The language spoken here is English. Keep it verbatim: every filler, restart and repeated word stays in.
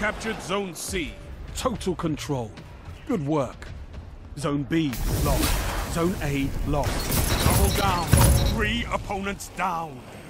captured Zone C. Total control. Good work. Zone B, lost. Zone A, lost. Double down. Three opponents down.